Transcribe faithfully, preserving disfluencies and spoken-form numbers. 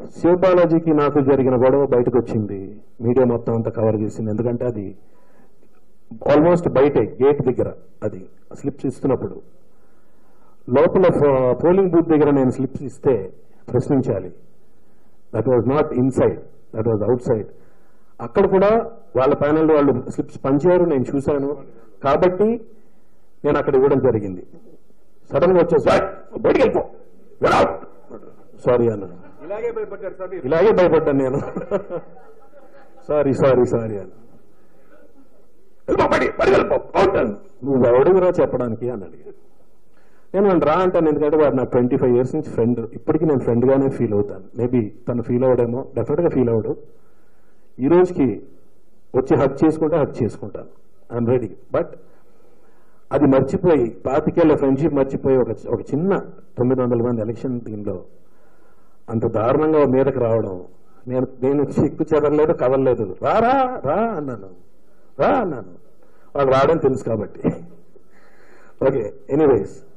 శివబాలాజీకి నాకు జరిగిన గొడవ బయటకు వచ్చింది, మీడియా మొత్తం అంతా కవర్ చేసింది. ఎందుకంటే అది ఆల్మోస్ట్ బయటే గేట్ దగ్గర అది స్లిప్స్ ఇస్తున్నప్పుడు, లోపల పోలింగ్ బూత్ దగ్గర నేను స్లిప్స్ ఇస్తే ప్రశ్నించాలి. That was not inside, that was outside. అక్కడ కూడా వాళ్ళ ప్యానెల్ వాళ్ళు స్లిప్స్ పంచారు, నేను చూశాను. కాబట్టి నేను అక్కడ ఇవ్వడం జరిగింది. సడన్ గా వచ్చేసి బయటికి వెళ్ళిపో, సారీ అన్నాను. ఇలాగే భయపడ్డారు సార్, ఇలాగే భయపడ్డాను నేను. సారీ సారీ సారీ అని. నువ్వు ఎవడివిరా చెప్పడానికి అని అడిగాను. నేను నన్ను రా అంటాను, ఎందుకంటే వాడు నాకు ట్వంటీ ఫైవ్ ఇయర్స్ నుంచి ఫ్రెండ్. ఇప్పటికీ నేను ఫ్రెండ్గానే ఫీల్ అవుతాను. మేబీ తను ఫీల్ అవ్వడేమో, డెఫినెట్గా ఫీల్ అవ్వడు. ఈ రోజుకి వచ్చి హక్ చేసుకుంటే హక్ చేసుకుంటాను, ఐఎమ్ రెడీ. బట్ అది మర్చిపోయి, పాతికేళ్ల ఫ్రెండ్షిప్ మర్చిపోయి ఒక ఒక చిన్న తొమ్మిది వందల మంది ఎలక్షన్ టీంలో అంత దారుణంగా మీదకి రావడం, నేను నేను సిక్కు చెదరలేదు, కదలలేదు. రా రా రా అన్నాను, రా అన్నాను. వాళ్ళు రావడం తెలుసు కాబట్టి. Okay, anyways